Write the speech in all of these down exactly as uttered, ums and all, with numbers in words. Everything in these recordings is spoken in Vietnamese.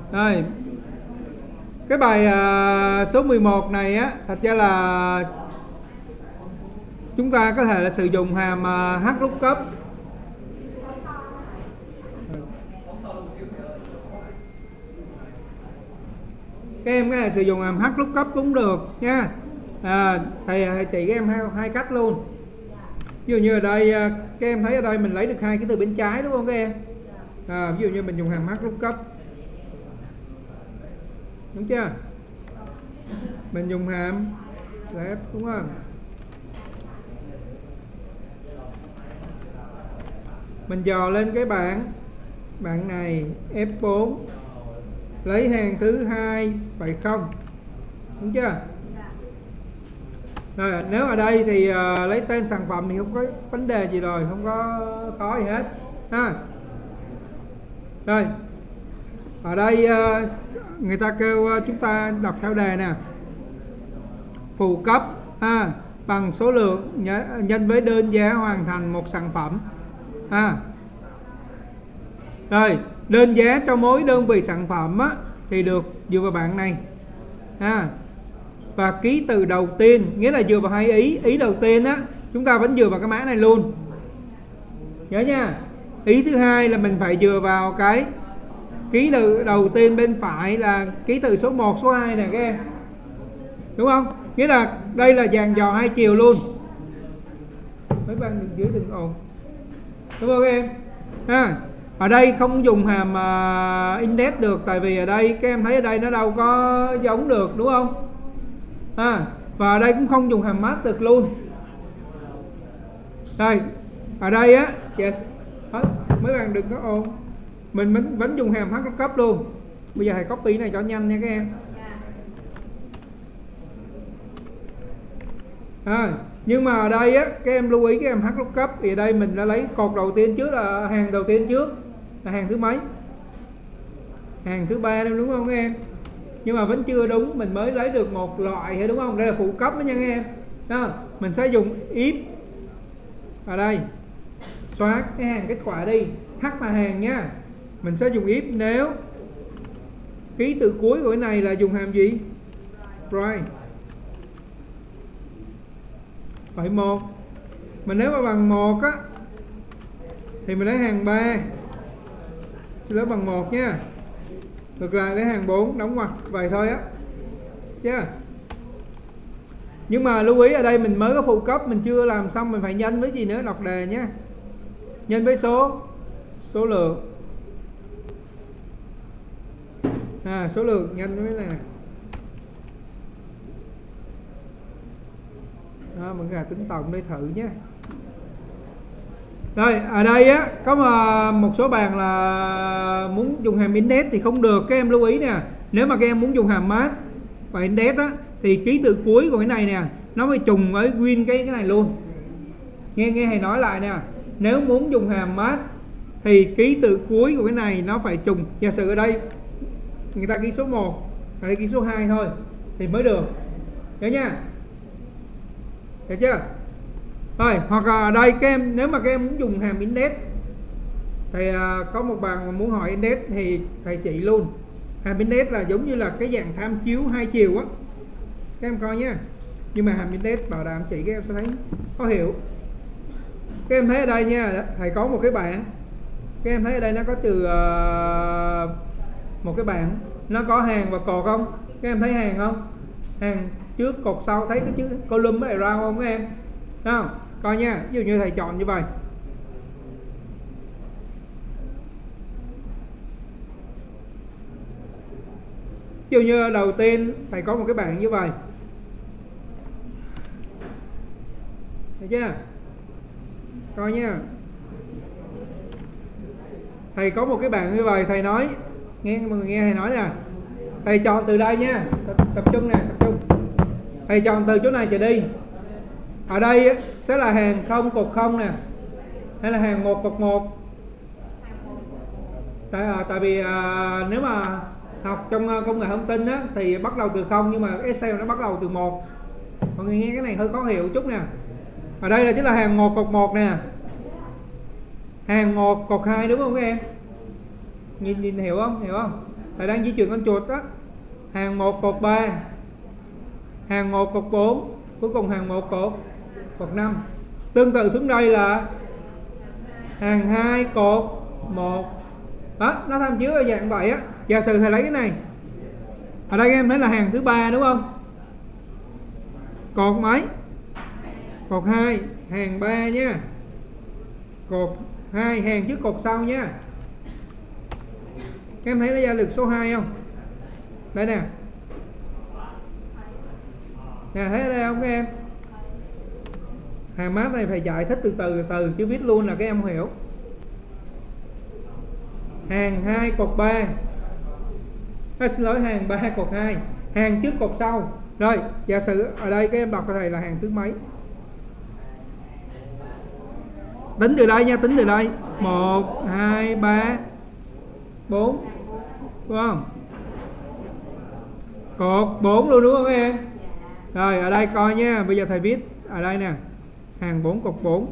Rồi, cái bài à, số mười một này á, thật ra là chúng ta có thể là sử dụng hàm à, HLOOKUP. Các em có thể sử dụng hàm HLOOKUP cũng được nha. À, thầy, thầy chỉ các em hai, hai cách luôn. Ví dụ như ở đây các em thấy ở đây mình lấy được hai cái từ bên trái đúng không các em? À, ví dụ như mình dùng hàm HLOOKUP, đúng chưa? Mình dùng hàm left đúng không? Mình dò lên cái bảng bảng này F bốn, lấy hàng thứ hai phải không, đúng chưa? Rồi, nếu ở đây thì uh, lấy tên sản phẩm thì không có vấn đề gì rồi, không có khó gì hết ha. Rồi, ở đây uh, người ta kêu uh, chúng ta đọc theo đề nè, phụ cấp ha, bằng số lượng nhân với đơn giá hoàn thành một sản phẩm ha. Rồi, đơn giá cho mỗi đơn vị sản phẩm á, thì được dựa vào bảng này ha. Và ký từ đầu tiên nghĩa là dựa vào hai ý. Ý đầu tiên á, chúng ta vẫn dựa vào cái mã này luôn, nhớ nha. Ý thứ hai là mình phải dựa vào cái ký từ đầu tiên bên phải là ký từ số một, số hai nè các em, đúng không? Nghĩa là đây là dàn dò hai chiều luôn. Mấy bạn đừng dưới đừng ồn, đúng không các em ha? Ở đây không dùng hàm uh, index được, tại vì ở đây các em thấy ở đây nó đâu có giống được, đúng không? À, và ở đây cũng không dùng hàm match được luôn. Đây, ở đây á, yes. Mấy bạn đừng có ồn, mình vẫn, vẫn dùng hàm HLOOKUP luôn. Bây giờ thầy copy này cho nhanh nha các em. À, nhưng mà ở đây á, các em lưu ý cái hàm HLOOKUP thì ở đây mình đã lấy cột đầu tiên trước, là hàng đầu tiên trước là hàng thứ mấy? Hàng thứ ba đúng không các em? Nhưng mà vẫn chưa đúng, mình mới lấy được một loại thôi đúng không? Đây là phụ cấp đó nha các em. Đó, mình sẽ dùng if ở đây, xóa cái hàng kết quả đi, H là hàng nha. Mình sẽ dùng if nếu ký từ cuối của cái này là dùng hàm gì? Right. Vậy một. Mà nếu mà bằng một á thì mình lấy hàng ba, sẽ lấy bằng một nha. Ngược lại lấy hàng bốn, đóng ngoặc vậy thôi á. Chứ nhưng mà lưu ý ở đây mình mới có phụ cấp, mình chưa làm xong, mình phải nhân với gì nữa, đọc đề nhé. Nhân với số số lượng. À, số lượng nhân với này nè. Đó, mình gà tính tổng đây thử nhé. Rồi, ở đây á có mà một số bạn là muốn dùng hàm index thì không được, các em lưu ý nè. Nếu mà các em muốn dùng hàm match và index á thì ký từ cuối của cái này nè nó phải trùng với win cái cái này luôn. Nghe nghe thầy nói lại nè. Nếu muốn dùng hàm match thì ký từ cuối của cái này nó phải trùng. Giả sử ở đây người ta ký số một, ở đây ký số hai thôi thì mới được. Nhớ nha. Được chưa? Rồi, hoặc là ở đây các em nếu mà các em muốn dùng hàm index thì à, có một bạn mà muốn hỏi index thì thầy chỉ luôn. Hàm index là giống như là cái dạng tham chiếu hai chiều á, các em coi nhé. Nhưng mà hàm index bảo đảm chỉ các em sẽ thấy khó hiểu. Các em thấy ở đây nha, thầy có một cái bảng, các em thấy ở đây nó có từ uh, một cái bảng, nó có hàng và cột không? Các em thấy hàng không? Hàng trước cột sau, thấy cái chữ column với round không các em? Thấy không? Coi nha, ví dụ như thầy chọn như vậy, ví dụ như đầu tiên thầy có một cái bảng như vậy, thấy chưa? Coi nha, thầy có một cái bảng như vậy, thầy nói nghe mọi người nghe thầy nói nè, thầy chọn từ đây nha, tập, tập trung nè, tập trung. Thầy chọn từ chỗ này trở đi. Ở đây sẽ là hàng không cột không nè, hay là hàng một cột một. Tại, à, tại vì à, nếu mà học trong công nghệ thông tin á, thì bắt đầu từ không, nhưng mà Excel nó bắt đầu từ một. Mọi người nghe cái này hơi khó hiểu chút nè. Ở đây là chính là hàng một cột một nè, hàng một cột hai đúng không các em? Nhìn nhìn hiểu không? Hiểu không? thầy đang di chuyển con chuột đó. Hàng một cột ba, hàng một cột bốn, cuối cùng hàng một cột cột năm. Tương tự xuống đây là hàng hai cột một. Đó, nó tham chiếu ở dạng vậy á. Giả sử thầy lấy cái này, ở đây em thấy là hàng thứ ba đúng không? Cột mấy? Cột hai, hàng ba nha. Cột hai, hàng trước cột sau nha. Các em thấy nó ra lực số hai không? Đây nè. Nè, thấy ở đây không các em? Hàng mát này phải giải thích từ từ từ từ chứ viết luôn là các em không hiểu. Hàng hai cột ba. À, xin lỗi, hàng ba cột hai, hàng trước cột sau. Rồi, giả sử ở đây các em đọc cho thầy là hàng thứ mấy. Tính từ đây nha, tính từ đây. một, hai, ba, bốn. Đúng không? Cột bốn luôn đúng không các em? Rồi, ở đây coi nha, bây giờ thầy viết ở đây nè. Hàng bốn cột bốn.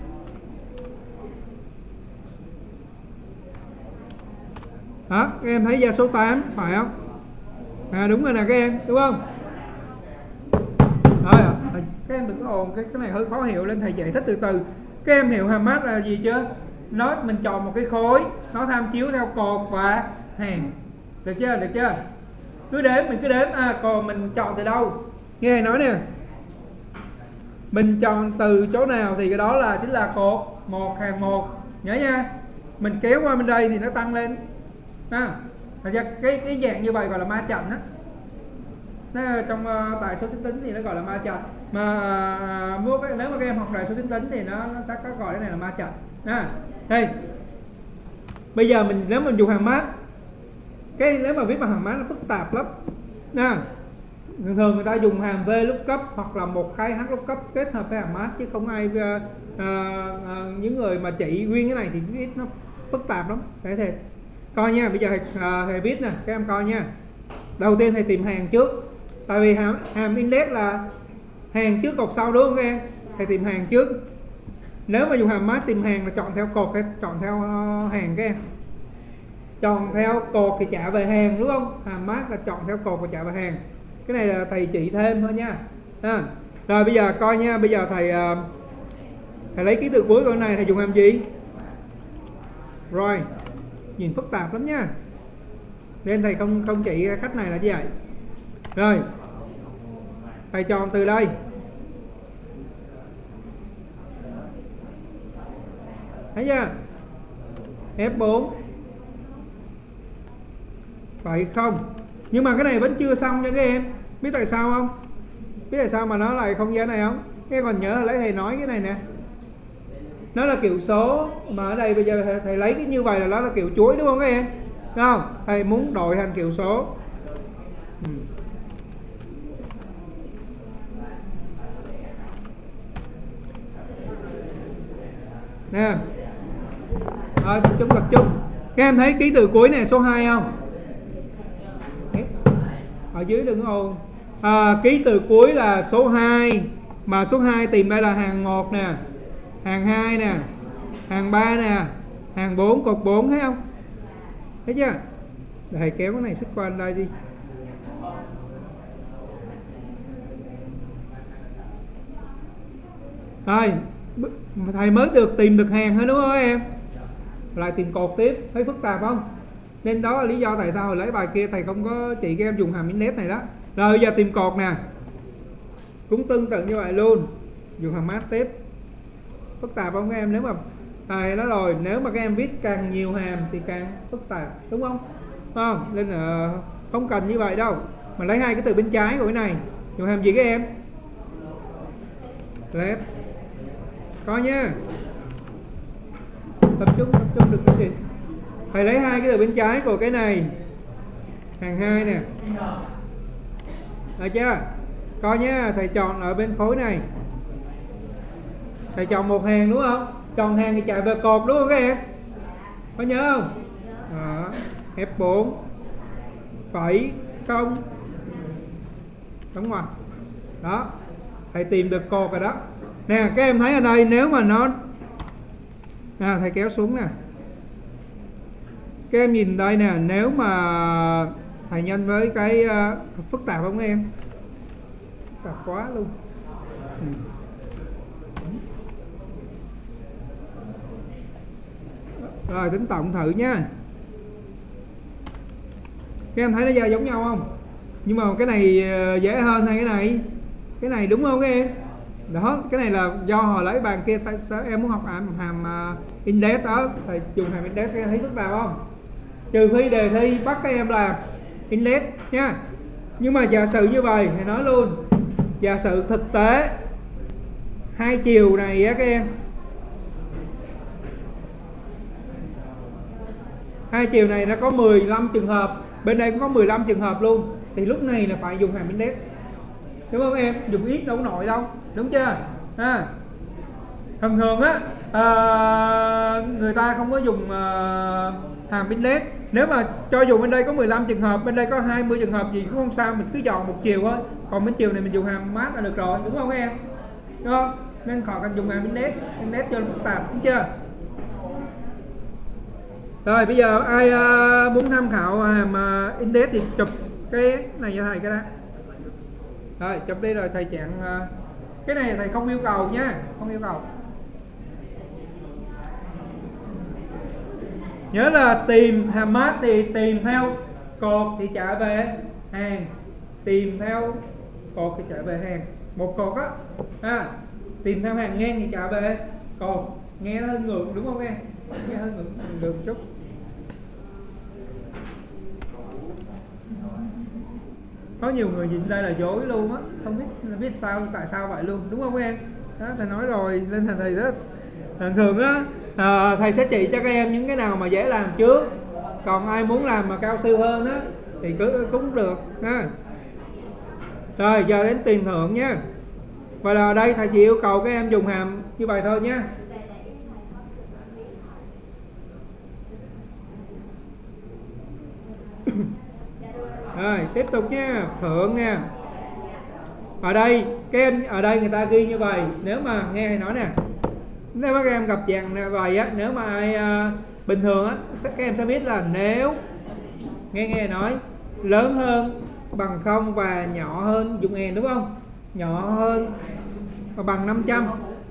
Đó, các em thấy ra số tám phải không? À đúng rồi nè các em, đúng không? Rồi, các em đừng có ồn, cái cái này hơi khó hiểu nên thầy giải thích từ từ. Các em hiểu hàm mát là gì chưa? Nó mình chọn một cái khối, nó tham chiếu theo cột và hàng. Được chưa? Được chưa? Cứ đếm, mình cứ đếm, à còn mình chọn từ đâu? Nghe thầy nói nè. Mình chọn từ chỗ nào thì cái đó là chính là cột một, hàng một. Nhớ nha. Mình kéo qua bên đây thì nó tăng lên. À, cái cái dạng như vậy gọi là ma trận á. Nó trong uh, tại số tính tính thì nó gọi là ma trận. Mà uh, nếu mà các em học đại số tính tính thì nó, nó sẽ có gọi cái này là ma trận. À, đây. Bây giờ mình nếu mình dùng hàng mát, cái nếu mà viết bằng hàng mát nó phức tạp lắm. Nè. Thường thường người ta dùng hàm VLOOKUP hoặc là một cái H lookup kết hợp với hàm mát, chứ không ai uh, uh, uh, những người mà chỉ nguyên cái này thì viết nó phức tạp lắm. Để thầy coi nha, bây giờ thầy, uh, thầy viết nè, các em coi nha. Đầu tiên thầy tìm hàng trước, tại vì hàm, hàm index là hàng trước cột sau đúng không các em? Thầy tìm hàng trước. Nếu mà dùng hàm mát tìm hàng là chọn theo cột hay chọn theo uh, hàng các em? Chọn theo cột thì trả về hàng đúng không? Hàm mát là chọn theo cột và trả về hàng. Cái này là thầy chỉ thêm thôi nha. À, rồi bây giờ coi nha, bây giờ thầy uh, thầy lấy ký tự cuối con này thầy dùng hàm gì? Rồi, nhìn phức tạp lắm nha. Nên thầy không không chỉ cách này là như vậy. Rồi, thầy chọn từ đây. Thấy chưa? F bốn. Phải không? Nhưng mà cái này vẫn chưa xong nha các em. Biết tại sao không? Biết tại sao mà nó lại không giá này không? Các em còn nhớ lấy thầy nói cái này nè. Nó là kiểu số. Mà ở đây bây giờ thầy, thầy lấy cái như vậy là nó là kiểu chuối đúng không các em? Đúng không? Thầy muốn đổi thành kiểu số. Ừ. Nè. Rồi tập trung tập trung. Các em thấy ký tự cuối này số hai không? Ở dưới đừng ồn. À, ký từ cuối là số hai. Mà số hai tìm đây là hàng một nè, hàng hai nè, hàng ba nè, hàng bốn, cột bốn, thấy không? Thấy chưa? Thầy kéo cái này xích qua đây đi. Rồi, thầy mới được tìm được hàng thôi đúng không em? Lại tìm cột tiếp, thấy phức tạp không? Nên đó là lý do tại sao hồi lấy bài kia thầy không có chỉ các em dùng hàm index này đó. Rồi bây giờ tìm cột nè. Cũng tương tự như vậy luôn. Dùng hàm mát tiếp. Phức tạp không các em? Nếu mà thầy nói rồi, nếu mà các em viết càng nhiều hàm thì càng phức tạp, đúng không? Không? Nên là không cần như vậy đâu. Mà lấy hai cái từ bên trái của cái này. Dùng hàm gì các em? Left. Có nha. Tập trung, tập trung được cái gì? Thầy lấy hai cái từ bên trái của cái này. Hàng hai nè. Được chưa? Coi nha, thầy chọn ở bên khối này. Thầy chọn một hàng đúng không? Chọn hàng thì chạy về cột đúng không các em? Có nhớ không? Đó. F bốn. Phẩy không. Đúng rồi. Đó. Thầy tìm được cột rồi đó. Nè, các em thấy ở đây nếu mà nó à, thầy kéo xuống nè. Các em nhìn đây nè, nếu mà thầy nhanh với cái uh, phức tạp không em? Phức tạp quá luôn. Ừ. Rồi tính tổng thử nha. Các em thấy nó ra giống nhau không? Nhưng mà cái này dễ hơn hay cái này? Cái này đúng không các em? Đó, cái này là do hồi lấy bàn kia em muốn học hàm, hàm uh, index đó, thầy dùng hàm index, em thấy phức tạp không? Trừ khi đề thi bắt các em làm index nha. Nhưng mà giả sử như vậy thầy nói luôn, giả sử thực tế hai chiều này á các em, hai chiều này nó có mười lăm trường hợp, bên đây cũng có mười lăm trường hợp luôn, thì lúc này là phải dùng hàm index, đúng không em? Dùng ít đâu có nổi đâu, đúng chưa? À, thường thường á à, người ta không có dùng à, hàm index. Nếu mà cho dù bên đây có mười lăm trường hợp, bên đây có hai mươi trường hợp gì cũng không sao, mình cứ chọn một chiều thôi. Còn bên chiều này mình dùng hàm math là được rồi, đúng không em? Đúng không? Nên khỏi cần dùng hàm index, index cho nó phức tạp, đúng chưa? Rồi bây giờ ai uh, muốn tham khảo hàm uh, index thì chụp cái này cho thầy cái đó. Rồi chụp đi rồi thầy chặn uh, cái này thầy không yêu cầu nha, không yêu cầu. Nhớ là tìm hàm math thì tìm theo cột thì trả về hàng, tìm theo cột thì trả về hàng, một cột á, à, tìm theo hàng ngang thì trả về cột. Nghe nó hơi ngược đúng không em? Nghe hơi ngược được một chút. Có nhiều người nhìn đây là dối luôn á, không biết biết sao tại sao vậy luôn, đúng không em? Đó, thầy nói rồi, nên thành thầy rất thường thường á à, thầy sẽ chỉ cho các em những cái nào mà dễ làm trước, còn ai muốn làm mà cao siêu hơn á thì cứ cũng được ha. Rồi giờ đến tiền thưởng nhé. Và là ở đây thầy chỉ yêu cầu các em dùng hàm như vậy thôi nhé. Rồi tiếp tục nha, thưởng nha. Ở đây các em ở đây người ta ghi như vậy, nếu mà nghe thầy nói nè, nếu các em gặp dạng vậy á, nếu mà ai uh, bình thường á, các em sẽ biết là nếu nghe nghe nói lớn hơn bằng không và nhỏ hơn dùng n đúng không? Nhỏ hơn và bằng năm trăm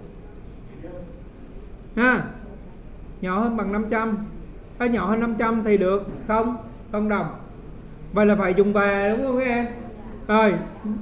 ha, nhỏ hơn bằng năm trăm, hay nhỏ hơn năm trăm thì được không không đồng. Vậy là phải dùng và đúng không các em? Rồi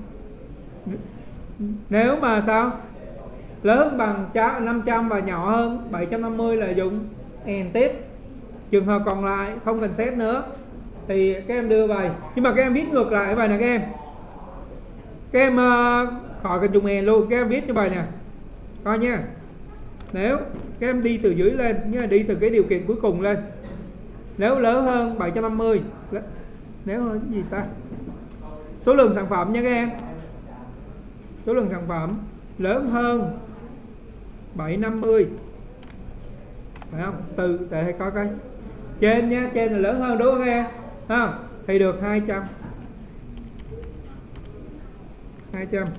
nếu mà sao lớn bằng năm trăm và nhỏ hơn bảy trăm năm mươi là dùng and tiếp. Trường hợp còn lại không cần xét nữa thì các em đưa bài, nhưng mà các em viết ngược lại bài nè các em. Các em uh, khỏi cần dùng and luôn, các em viết như bài nè, coi nha. Nếu các em đi từ dưới lên, nhưng mà đi từ cái điều kiện cuối cùng lên. Nếu lớn hơn bảy trăm năm mươi, nếu hơn cái gì ta? Số lượng sản phẩm nha các em. Số lượng sản phẩm lớn hơn bảy trăm năm mươi, phải không? Từ để thầy coi coi. Trên nha, trên là lớn hơn đúng không các em? Ha, thì được hai trăm. hai trăm.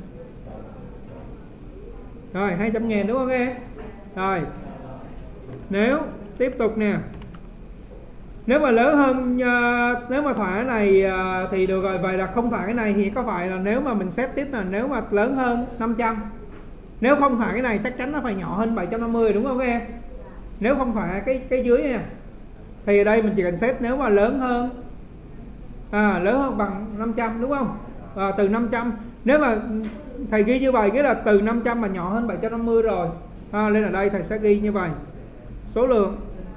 Rồi hai trăm ngàn đúng không các em? Rồi. Nếu tiếp tục nè. Nếu mà lớn hơn uh, nếu mà thỏa cái này uh, thì được rồi. Vậy là không thỏa cái này thì có phải là nếu mà mình xét tiếp là nếu mà lớn hơn năm trăm. Nếu không thỏa cái này chắc chắn nó phải nhỏ hơn bảy trăm năm mươi đúng không các em? Nếu không thỏa cái cái dưới nè thì ở đây mình chỉ cần xét nếu mà lớn hơn à, lớn hơn bằng năm trăm đúng không? À, từ năm trăm, nếu mà thầy ghi như vậy cái là từ năm trăm mà nhỏ hơn bảy trăm năm mươi rồi. À, nên ở đây thầy sẽ ghi như vậy. Số lượng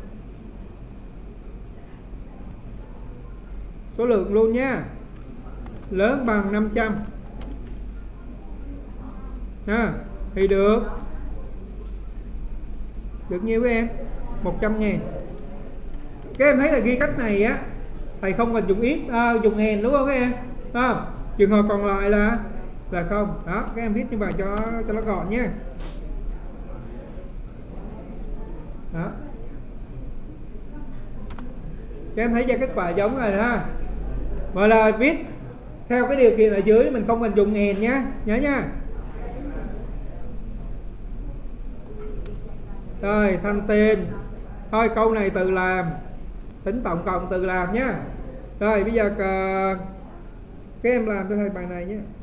số lượng luôn nha, lớn bằng năm trăm à, thì được được nhiêu các em? một trăm ngàn. Các em thấy là ghi cách này á, thầy không cần dùng ít à, dùng ngàn đúng không các em? À, trường hợp còn lại là là không. Đó, các em viết như vậy cho cho nó gọn nha. Đó. Các em thấy ra kết quả giống rồi ha. Và là viết theo cái điều kiện ở dưới, mình không cần dùng ngàn nhá, nhớ nha. Rồi thanh tiền. Thôi câu này tự làm, tính tổng cộng tự làm nhá. Rồi bây giờ uh, các em làm cho thầy bài này nhé.